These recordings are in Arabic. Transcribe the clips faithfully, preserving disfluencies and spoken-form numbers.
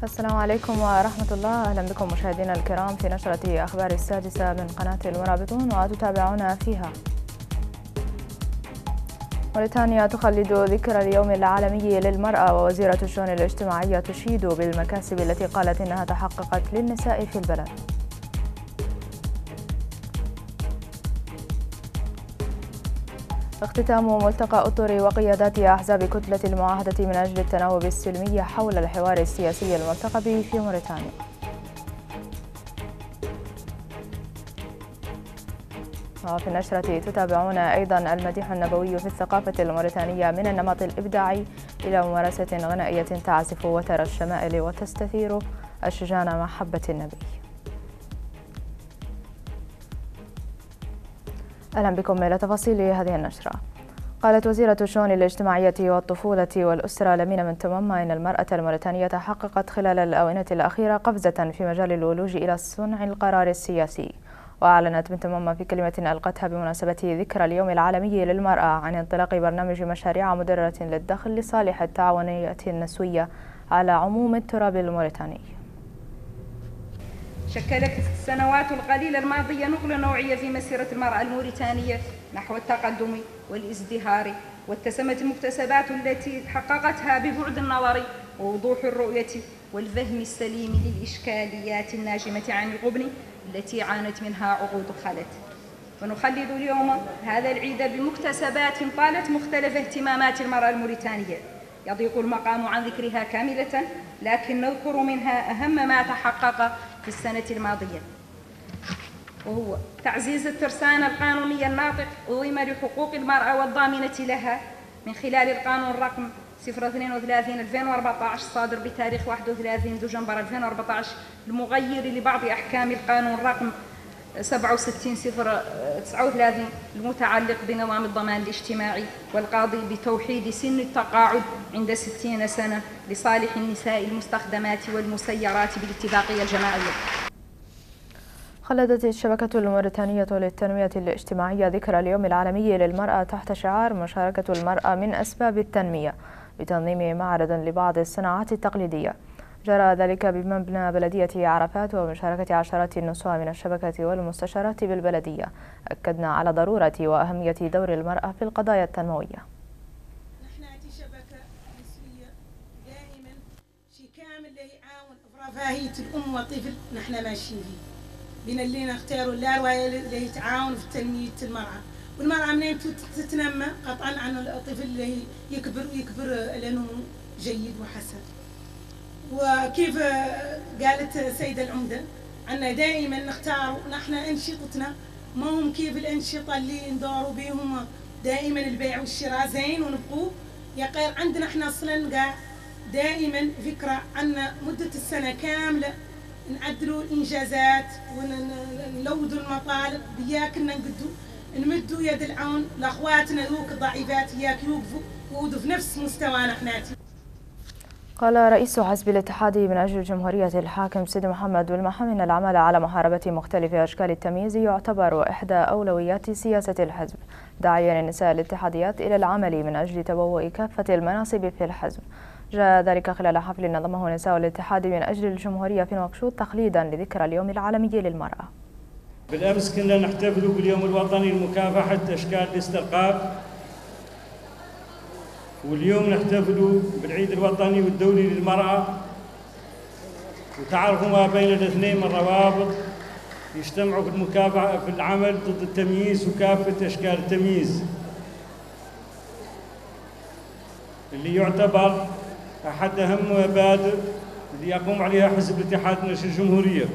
السلام عليكم ورحمة الله. أهلا بكم مشاهدينا الكرام في نشرة أخبار السادسة من قناة المرابطون وتتابعونا فيها. موريتانيا تخلد ذكرى اليوم العالمي للمرأة، ووزيرة الشؤون الاجتماعية تشيد بالمكاسب التي قالت إنها تحققت للنساء في البلد. اختتام ملتقى أطر وقيادات أحزاب كتلة المعاهدة من أجل التناوب السلمي حول الحوار السياسي المرتقب في موريتانيا. وفي النشرة تتابعون أيضا المديح النبوي في الثقافة الموريتانية من النمط الإبداعي إلى ممارسة غنائية تعزف وتر الشمائل وتستثير أشجان محبة النبي. أهلا بكم إلى تفاصيل هذه النشرة. قالت وزيرة الشؤون الاجتماعية والطفولة والأسرة لمينا من تماما إن المرأة الموريتانية حققت خلال الآونة الأخيرة قفزة في مجال الولوج إلى صنع القرار السياسي. وأعلنت بنت ماما في كلمة ألقتها بمناسبة ذكرى اليوم العالمي للمرأة عن انطلاق برنامج مشاريع مدررة للدخل لصالح التعاونية النسوية على عموم التراب الموريتاني. شكلت السنوات القليلة الماضية نقلة نوعية في مسيرة المرأة الموريتانية نحو التقدم والازدهار، واتسمت المكتسبات التي حققتها ببعد النظر ووضوح الرؤية والفهم السليم للإشكاليات الناجمة عن الغبن التي عانت منها عقود خلت. ونخلد اليوم هذا العيد بمكتسبات طالت مختلف اهتمامات المرأة الموريتانية، يضيق المقام عن ذكرها كاملة، لكن نذكر منها أهم ما تحقق في السنة الماضية، وهو تعزيز الترسانة القانونية الناطق وضم لحقوق المرأة والضامنة لها من خلال القانون رقم صفر اثنين وثلاثين ألفين وأربعة عشر الصادر بتاريخ واحد وثلاثين دجنبر ألفين وأربعة عشر المغير لبعض أحكام القانون رقم سبعة وستين صفر تسعة وثلاثين المتعلق بنظام الضمان الاجتماعي، والقاضي بتوحيد سن التقاعد عند ستين سنة لصالح النساء المستخدمات والمسيرات بالاتفاقية الجماعية. خلدت الشبكة الموريتانية للتنمية الاجتماعية ذكرى اليوم العالمي للمرأة تحت شعار مشاركة المرأة من أسباب التنمية بتنظيم معرض لبعض الصناعات التقليدية. جرى ذلك بمبنى بلدية عرفات ومشاركة عشرات النسوة من الشبكة والمستشارات بالبلدية. أكدنا على ضرورة وأهمية دور المرأة في القضايا التنموية. نحن شبكة نسوية دائما شيء كامل اللي يعاون برفاهية الأم والطفل، نحن ماشيين فيه. بين اللي نختاروا اللاروية اللي يتعاون في تنمية المرأة، والمرأة منين تتنمى قطعا عن الطفل اللي يكبر ويكبر لنمو جيد وحسن. وكيف قالت سيدة العمدة عنا دائما نختار نحن أنشطتنا ما هم كيف الأنشطة اللي ندوروا بهم دائما البيع والشراء زين ونبقوا يقير عندنا احنا اصلا دائما فكرة عنا مدة السنة كاملة نعدلوا الإنجازات ونلودوا المطالب، بياكلنا نقدوا نمدوا يد العون لأخواتنا ذوك الضعيفات ياك يوقفوا يوقفوا في نفس مستوانا احناتي. قال رئيس حزب الاتحاد من أجل جمهورية الحاكم سيد محمد والمحام إن العمل على محاربة مختلف أشكال التمييز يعتبر إحدى أولويات سياسة الحزب، داعيا النساء الاتحاديات إلى العمل من أجل تبوء كافة المناصب في الحزب. جاء ذلك خلال حفل نظمه نساء الاتحاد من أجل الجمهورية في نواكشوط تقليدا لذكرى اليوم العالمي للمرأة. بالأمس كنا نحتفل باليوم الوطني لمكافحة أشكال الاسترقاق، واليوم نحتفل بالعيد الوطني والدولي للمرأة، وتعرفوا ما بين الاثنين من روابط يجتمعوا في المكافحة في العمل ضد التمييز وكافة أشكال التمييز اللي يعتبر أحد أهم مبادئ اللي يقوم عليها حزب الاتحاد من أجل الجمهورية.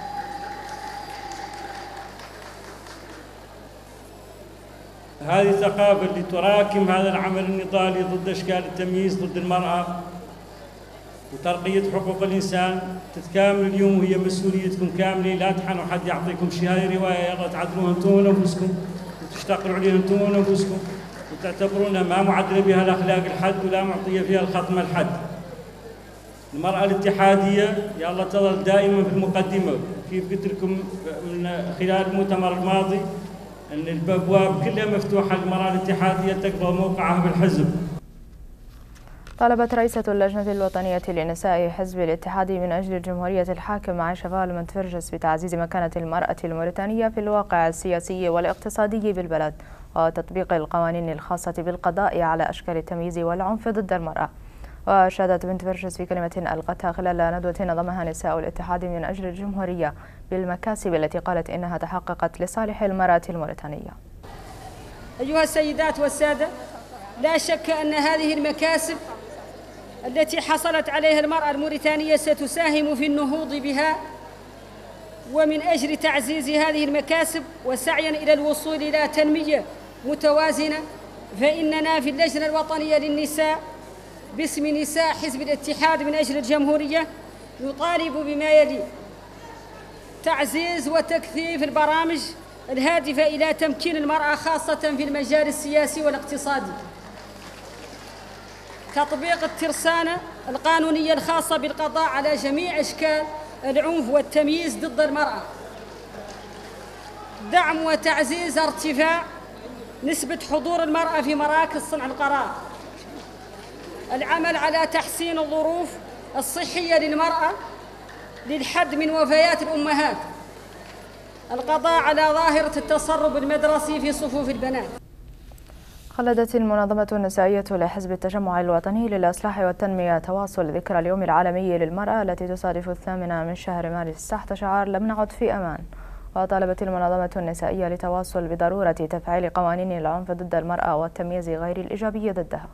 هذه الثقافة اللي تراكم هذا العمل النضالي ضد أشكال التمييز ضد المرأة وترقية حقوق الإنسان تتكامل اليوم، وهي مسؤوليتكم كاملة. لا تحنوا حد يعطيكم شيء، هذه رواية يلا تعدلوها انتم ونفسكم وتشتغلوا عليها انتم ونفسكم وتعتبرونها ما معدلة بها الأخلاق الحد ولا معطية فيها الخطمة الحد. المرأة الاتحادية يلا تظل دائما في المقدمة، كيف قلت لكم من خلال المؤتمر الماضي أن الأبواب كلها مفتوحة للمرأة الاتحادية تقبل موقعها بالحزب. طالبت رئيسة اللجنة الوطنية لنساء حزب الاتحاد من أجل الجمهورية الحاكم عائشة فالمنت فرجس بتعزيز مكانة المرأة الموريتانية في الواقع السياسي والاقتصادي بالبلد وتطبيق القوانين الخاصة بالقضاء على أشكال التمييز والعنف ضد المرأة. وأشادت بنت فرجس في كلمة ألقتها خلال ندوة نظمها نساء الاتحاد من أجل الجمهورية بالمكاسب التي قالت إنها تحققت لصالح المرأة الموريتانية. أيها السيدات والسادة، لا شك أن هذه المكاسب التي حصلت عليها المرأة الموريتانية ستساهم في النهوض بها، ومن أجل تعزيز هذه المكاسب وسعيا إلى الوصول إلى تنمية متوازنة، فإننا في اللجنة الوطنية للنساء باسم نساء حزب الاتحاد من أجل الجمهورية نطالب بما يلي: تعزيز وتكثيف البرامج الهادفة إلى تمكين المرأة خاصة في المجال السياسي والاقتصادي، تطبيق الترسانة القانونية الخاصة بالقضاء على جميع أشكال العنف والتمييز ضد المرأة، دعم وتعزيز ارتفاع نسبة حضور المرأة في مراكز صنع القرار، العمل على تحسين الظروف الصحية للمرأة للحد من وفيات الأمهات، القضاء على ظاهرة التسرب المدرسي في صفوف البنات. خلدت المنظمة النسائية لحزب التجمع الوطني للإصلاح والتنمية تواصل ذكرى اليوم العالمي للمرأة التي تصادف الثامنة من شهر مارس تحت شعار لم نعد في أمان. وطالبت المنظمة النسائية لتواصل بضرورة تفعيل قوانين العنف ضد المرأة والتمييز غير الإيجابي ضدها.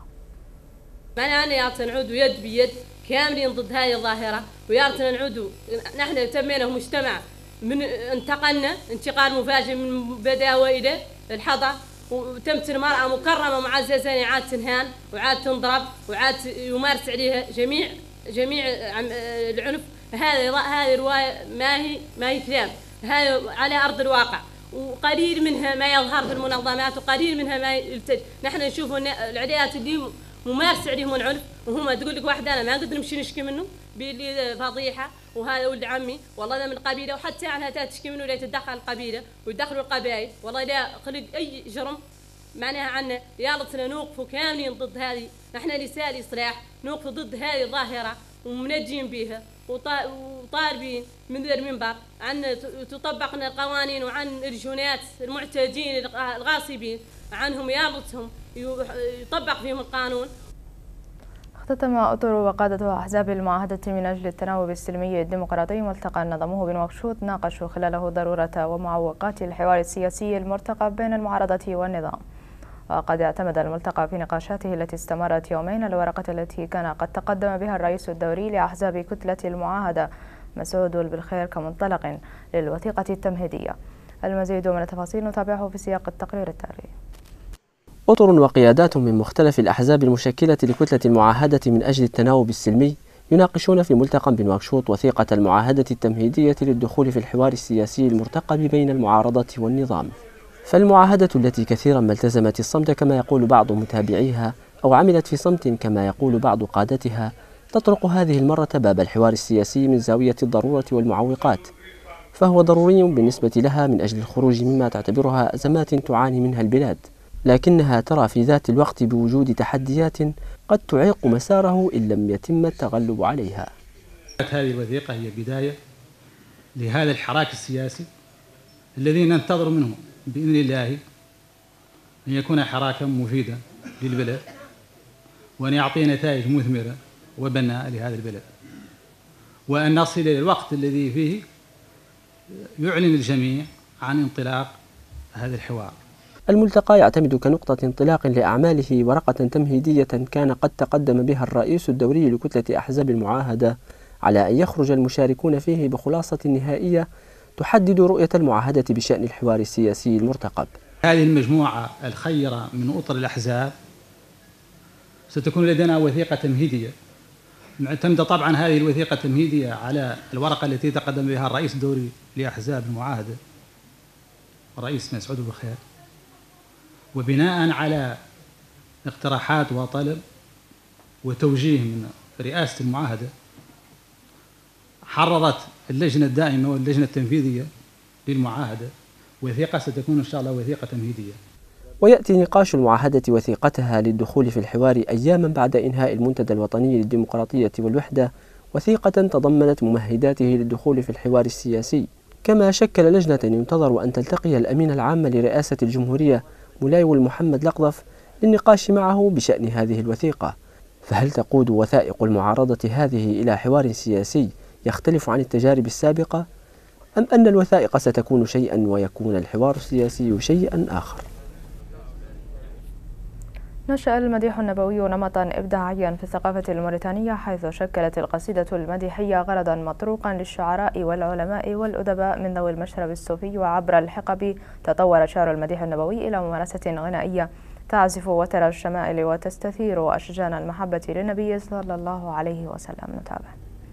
معنا يارتنا نعود يد بيد كاملين ضد هذه الظاهرة، ويارتنا نعود نحن تمينا مجتمع من انتقلنا انتقال مفاجئ من بداوة إلى الحضر، وتمت المرأة مكرمة معززة، يعني عاد تنهان وعاد تنضرب وعاد يمارس عليها جميع جميع العنف. هذه هذه رواية ما هي ما هي كلام، هذا على أرض الواقع، وقليل منها ما يظهر في المنظمات وقليل منها ما يلتج. نحن نشوف العديات اللي ممارس عليهم العنف، وهم تقول لك واحد أنا ما نقدر نمشي نشكي منه بلي فضيحة، وهذا ولد عمي والله لا من القبيلة، وحتى عنها تشكي منه لا تتدخل القبيلة ويدخلوا القبائل، والله لا خلق أي جرم معناها عنا. يالتنا نوقفوا كاملين ضد هذه، نحن نساء الإصلاح نوقفوا ضد هذه الظاهرة ومنجين بها وطالبين من ذا المنبر عن تطبق القوانين وعن الجنات المعتدين الغاصبين عنهم يالتهم يطبق فيهم القانون. اختتم أطر وقادة أحزاب المعاهدة من أجل التناوب السلمي الديمقراطي ملتقى نظموه بنواكشوط ناقشوا خلاله ضرورة ومعوقات الحوار السياسي المرتقب بين المعارضة والنظام. وقد اعتمد الملتقى في نقاشاته التي استمرت يومين الورقة التي كان قد تقدم بها الرئيس الدوري لأحزاب كتلة المعاهدة مسعود بالخير كمنطلق للوثيقة التمهيدية. المزيد من التفاصيل نتابعه في سياق التقرير التالي. أطر وقيادات من مختلف الأحزاب المشكلة لكتلة المعاهدة من أجل التناوب السلمي يناقشون في ملتقى بنواكشوط وثيقة المعاهدة التمهيدية للدخول في الحوار السياسي المرتقب بين المعارضة والنظام. فالمعاهدة التي كثيرا ما التزمت الصمت كما يقول بعض متابعيها أو عملت في صمت كما يقول بعض قادتها، تطرق هذه المرة باب الحوار السياسي من زاوية الضرورة والمعوقات، فهو ضروري بالنسبة لها من أجل الخروج مما تعتبرها أزمات تعاني منها البلاد، لكنها ترى في ذات الوقت بوجود تحديات قد تعيق مساره إن لم يتم التغلب عليها. هذه الوثيقة هي بداية لهذا الحراك السياسي الذي ننتظر منه بإذن الله أن يكون حراكا مفيدا للبلد وأن يعطي نتائج مثمرة وبناء لهذا البلد، وأن نصل إلى الوقت الذي فيه يعلن الجميع عن انطلاق هذا الحوار. الملتقى يعتمد كنقطة انطلاق لأعماله ورقة تمهيدية كان قد تقدم بها الرئيس الدوري لكتلة أحزاب المعاهدة على أن يخرج المشاركون فيه بخلاصة نهائية تحدد رؤية المعاهدة بشأن الحوار السياسي المرتقب. هذه المجموعة الخيرة من أطر الأحزاب ستكون لدينا وثيقة تمهيدية معتمدة طبعا هذه الوثيقة التمهيدية على الورقة التي تقدم بها الرئيس الدوري لأحزاب المعاهدة الرئيس مسعود بالخير، وبناء على اقتراحات وطلب وتوجيه من رئاسة المعاهدة حررت اللجنة الدائمة واللجنة التنفيذية للمعاهدة وثيقة ستكون إن شاء الله وثيقة تمهيدية. ويأتي نقاش المعاهدة وثيقتها للدخول في الحوار أياما بعد إنهاء المنتدى الوطني للديمقراطية والوحدة، وثيقة تضمنت ممهداته للدخول في الحوار السياسي. كما شكل لجنة ينتظر أن تلتقي الأمين العام لرئاسة الجمهورية ملايو محمد لقضف للنقاش معه بشأن هذه الوثيقة. فهل تقود وثائق المعارضة هذه إلى حوار سياسي يختلف عن التجارب السابقة، أم أن الوثائق ستكون شيئا ويكون الحوار السياسي شيئا آخر؟ نشأ المديح النبوي نمطا إبداعيا في الثقافة الموريتانية، حيث شكلت القصيدة المديحية غرضا مطروقا للشعراء والعلماء والأدباء من ذوي المشرب الصوفي. وعبر الحقب تطور شعر المديح النبوي إلى ممارسة غنائية تعزف وتر الشمائل وتستثير أشجان المحبة للنبي صلى الله عليه وسلم. نتابع.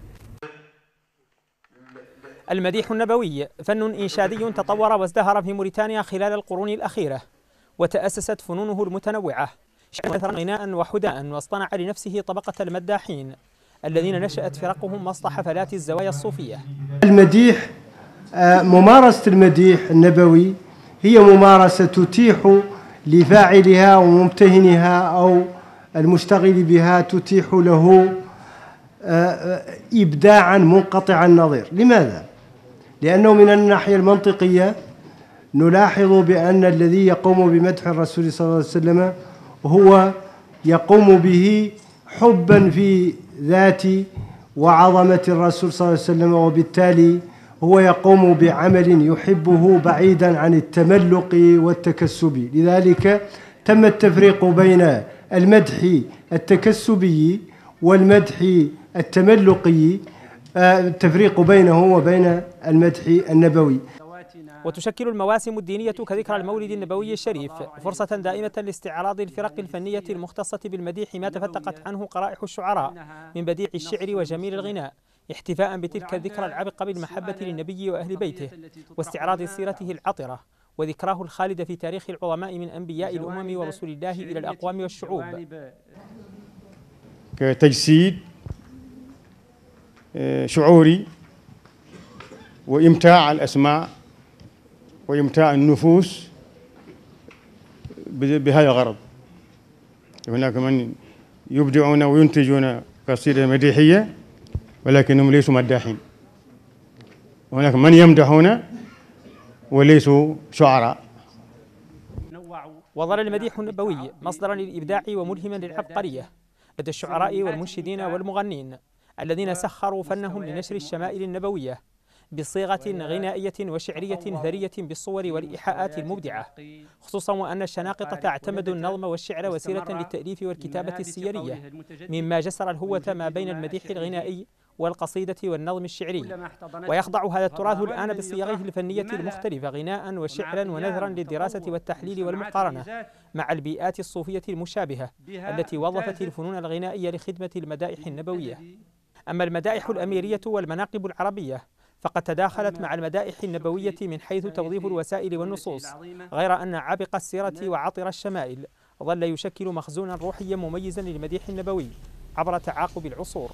المديح النبوي فن إنشادي تطور وازدهر في موريتانيا خلال القرون الأخيرة، وتأسست فنونه المتنوعة شعرا غناء وحداء، واصطنع لنفسه طبقة المداحين الذين نشأت فرقهم وسط حفلات الزوايا الصوفية. المديح، ممارسة المديح النبوي هي ممارسة تتيح لفاعلها وممتهنها أو المشتغل بها، تتيح له إبداعا منقطع النظير. لماذا؟ لأنه من الناحية المنطقية نلاحظ بأن الذي يقوم بمدح الرسول صلى الله عليه وسلم هو يقوم به حبا في ذات وعظمة الرسول صلى الله عليه وسلم، وبالتالي هو يقوم بعمل يحبه بعيدا عن التملق والتكسب. لذلك تم التفريق بين المدح التكسبي والمدح التملقي، التفريق بينه وبين المدح النبوي. وتشكل المواسم الدينية كذكرى المولد النبوي الشريف فرصة دائمة لاستعراض الفرق الفنية المختصة بالمديح ما تفتقت عنه قرائح الشعراء من بديع الشعر وجميل الغناء، احتفاء بتلك الذكرى العبقة بالمحبة للنبي وأهل بيته، واستعراض سيرته العطرة وذكراه الخالدة في تاريخ العظماء من أنبياء الأمم ورسول الله إلى الأقوام والشعوب. كتجسيد شعوري وإمتاع الأسماع وإمتاع النفوس بهذا الغرض. هناك من يبدعون وينتجون قصيدة مديحية ولكنهم ليسوا مداحين، وهناك من يمدحون وليسوا شعراء. وظل المديح النبوي مصدرا للإبداع وملهما للعبقرية لدى الشعراء والمنشدين والمغنين الذين سخروا فنهم لنشر الشمائل النبوية بصيغة غنائية وشعرية ثرية بالصور والإيحاءات المبدعة، خصوصا وأن الشناقطة تعتمد النظم والشعر وسيلة للتأليف والكتابة السيرية، مما جسر الهوة ما بين المديح الغنائي والقصيدة والنظم الشعري. ويخضع هذا التراث الآن بصيغه الفنية المختلفة غناء وشعرا ونثرا للدراسة والتحليل والمقارنة مع البيئات الصوفية المشابهة التي وظفت الفنون الغنائية لخدمة المدائح النبوية. أما المدائح الأميرية والمناقب العربية فقد تداخلت مع المدائح النبوية من حيث توظيف الوسائل والنصوص، غير أن عابق السيرة وعطر الشمائل ظل يشكل مخزونا روحيا مميزا للمديح النبوي عبر تعاقب العصور.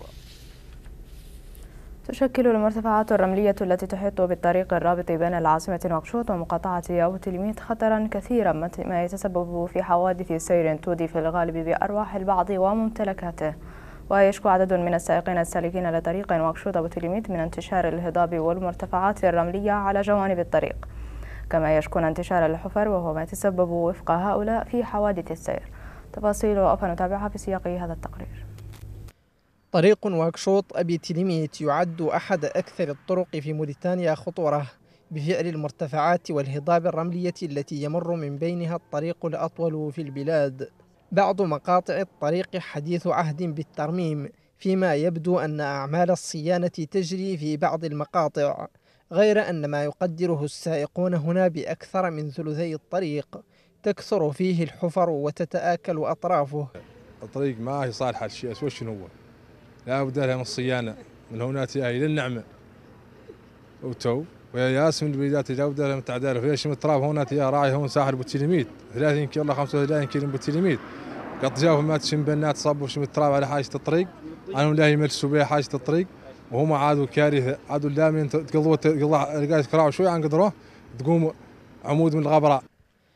تشكل المرتفعات الرملية التي تحيط بالطريق الرابط بين العاصمة نواكشوط ومقاطعة أبو تلميذ خطرا كثيرا، ما يتسبب في حوادث سير تودي في الغالب بأرواح البعض وممتلكاته. ويشكو عدد من السائقين السالكين لطريق نواكشوط أبو تلميذ من انتشار الهضاب والمرتفعات الرملية على جوانب الطريق، كما يشكون انتشار الحفر وهو ما يتسبب وفق هؤلاء في حوادث السير. تفاصيل وأفا نتابعها في سياق هذا التقرير. طريق نواكشوط أبي تلميذ يعد أحد أكثر الطرق في موريتانيا خطورة بفعل المرتفعات والهضاب الرملية التي يمر من بينها الطريق الأطول في البلاد. بعض مقاطع الطريق حديث عهد بالترميم، فيما يبدو أن أعمال الصيانة تجري في بعض المقاطع، غير أن ما يقدره السائقون هنا بأكثر من ثلثي الطريق تكثر فيه الحفر وتتآكل أطرافه. الطريق ما هي صالحة للشيء، أسوأ شنو هو؟ لا بد لها من الصيانة من هنا إلى النعمة وتو وياس من البلدات لا بد لها من التعديل. فيش من التراب هنا يا راعي هون ساحل بوتيلميد ثلاثين كيلو خمسة وثلاثين كيلو بوتيلميد قد جاوا ما تشم بنات صبوا شم التراب على حاجة الطريق، عنهم لا يملسوا بها حاجة الطريق، وهم عادوا كارثة، عادوا دائما تقضوا تقضوا كراعوا شوي عن قدروه تقوم عمود من الغبراء.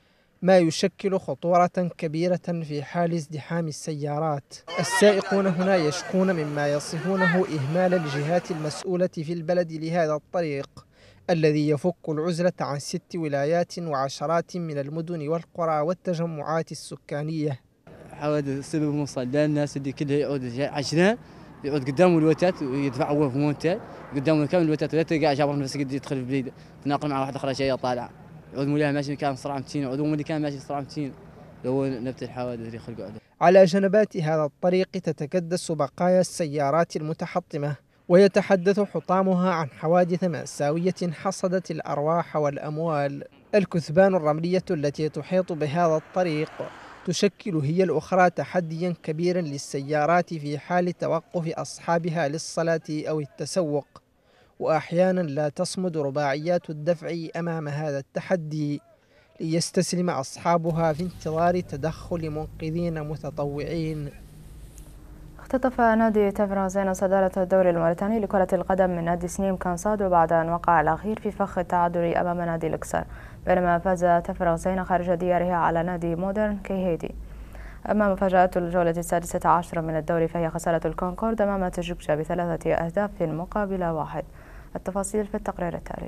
ما يشكل خطورة كبيرة في حال ازدحام السيارات. السائقون هنا يشكون مما يصفونه إهمال الجهات المسؤولة في البلد لهذا الطريق الذي يفك العزلة عن ست ولايات وعشرات من المدن والقرى والتجمعات السكانية. حوادث سبب مصل لأن الناس اللي كلها يعود عشرة يعود قدام الوتات ويدفع هو في مونتات قدام كامل الوتات ولا تلقى جابر بس قد يدخل في البليد تناقل مع واحد اخرى شيء طالع يعود مولاها ماشي كان بسرعة متين يعود اللي كان ماشي بسرعة متين هو نفس الحوادث اللي خلقوا عليه. على جنبات هذا الطريق تتكدس بقايا السيارات المتحطمة ويتحدث حطامها عن حوادث مأساوية حصدت الأرواح والأموال. الكثبان الرملية التي تحيط بهذا الطريق تشكل هي الأخرى تحديا كبيرا للسيارات في حال توقف أصحابها للصلاة أو التسوق، وأحيانا لا تصمد رباعيات الدفع أمام هذا التحدي ليستسلم أصحابها في انتظار تدخل منقذين متطوعين. اختطف نادي تفرغزين صدارة الدوري الموريتاني لكرة القدم من نادي سنيم كانصادو بعد أن وقع الأخير في فخ التعادل أمام نادي الإكسار، بينما فاز تفرغزين خارج دياره على نادي مودرن كيهيدي. أما مفاجأة الجولة السادسة عشرة من الدوري فهي خسارة الكونكورد أمام تجوكجا بثلاثة أهداف مقابل واحد. التفاصيل في التقرير التالي.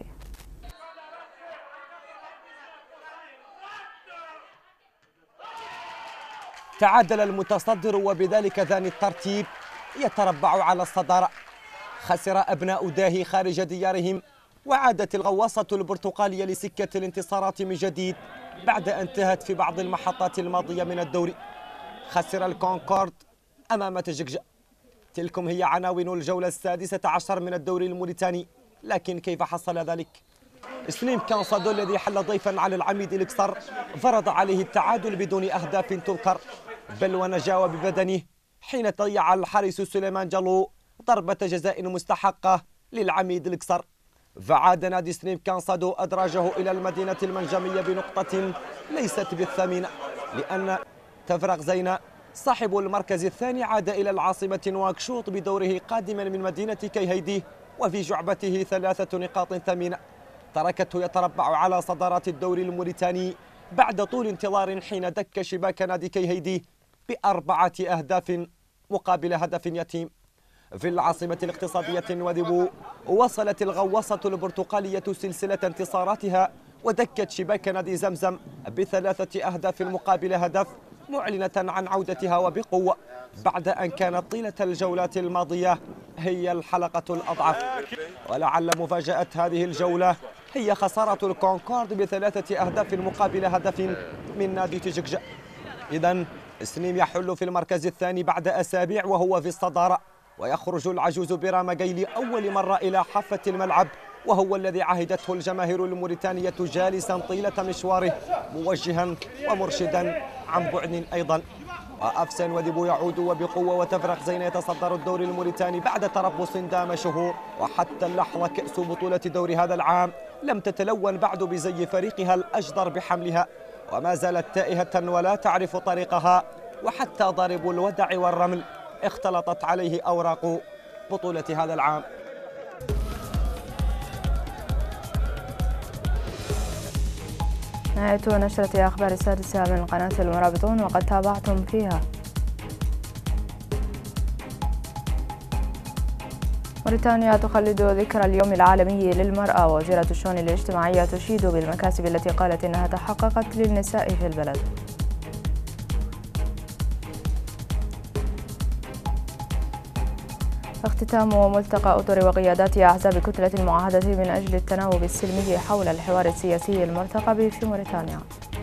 تعادل المتصدر وبذلك ثاني الترتيب يتربع على الصدارة. خسر أبناء داهي خارج ديارهم وعادت الغواصة البرتقالية لسكة الانتصارات من جديد بعد أن انتهت في بعض المحطات الماضية من الدوري. خسر الكونكورد أمام تجكجا. تلكم هي عناوين الجولة السادسة عشر من الدوري الموريتاني، لكن كيف حصل ذلك؟ سليم كانصادو الذي حل ضيفا على العميد الإكسار فرض عليه التعادل بدون أهداف تذكر، بل ونجا ببدنه حين ضيع الحارس سليمان جالو ضربة جزاء مستحقة للعميد الإكسار. فعاد نادي سليم كانصادو أدراجه إلى المدينة المنجمية بنقطة ليست بالثمينة، لأن تفرغزين صاحب المركز الثاني عاد إلى العاصمة نواكشوط بدوره قادما من مدينة كيهيدي وفي جعبته ثلاثة نقاط ثمينة تركته يتربع على صدارات الدوري الموريتاني بعد طول انتظار حين دك شباك نادي كيهيدي بأربعة أهداف مقابل هدف يتيم. في العاصمة الاقتصادية نواذيبو وصلت الغواصة البرتقالية سلسلة انتصاراتها ودكت شباك نادي زمزم بثلاثة أهداف مقابل هدف، معلنة عن عودتها وبقوة بعد أن كانت طيلة الجولات الماضية هي الحلقة الأضعف. ولعل مفاجأة هذه الجولة هي خسارة الكونكورد بثلاثة أهداف مقابل هدف من نادي تجكجا. إذن سنيم يحل في المركز الثاني بعد أسابيع وهو في الصدارة، ويخرج العجوز برامجي لأول مرة إلى حافة الملعب، وهو الذي عهدته الجماهير الموريتانية جالسا طيلة مشواره موجها ومرشدا عن بعد أيضا. وأفسن وذيبو يعود وبقوة وتفرغزين يتصدر الدوري الموريتاني بعد تربص دام شهور، وحتى اللحظة كأس بطولة دوري هذا العام لم تتلون بعد بزي فريقها الأجدر بحملها، وما زالت تائهة ولا تعرف طريقها، وحتى ضارب الودع والرمل اختلطت عليه أوراق بطولة هذا العام. نهاية نشرة أخبار السادسة من قناة المرابطون، وقد تابعتم فيها: موريتانيا تخلد ذكرى اليوم العالمي للمرأة، ووزيرة الشؤون الاجتماعية تشيد بالمكاسب التي قالت إنها تحققت للنساء في البلد. اختتام ملتقى أطر وقيادات أحزاب كتلة المعاهدة من أجل التناوب السلمي حول الحوار السياسي المرتقب في موريتانيا.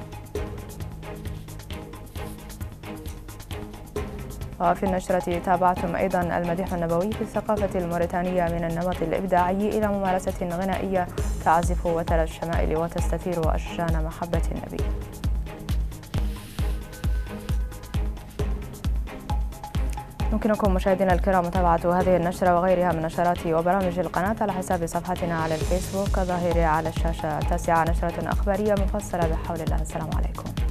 وفي النشرة تابعتم أيضا المديح النبوي في الثقافة الموريتانية من النمط الإبداعي إلى ممارسة غنائية تعزف وتر الشمائل وتستثير أشجان محبة النبي. يمكنكم مشاهدينا الكرام متابعة هذه النشرة وغيرها من نشرات وبرامج القناة على حساب صفحتنا على الفيسبوك الظاهرة على الشاشة. التاسعة نشرة أخبارية مفصلة بحول الله. السلام عليكم.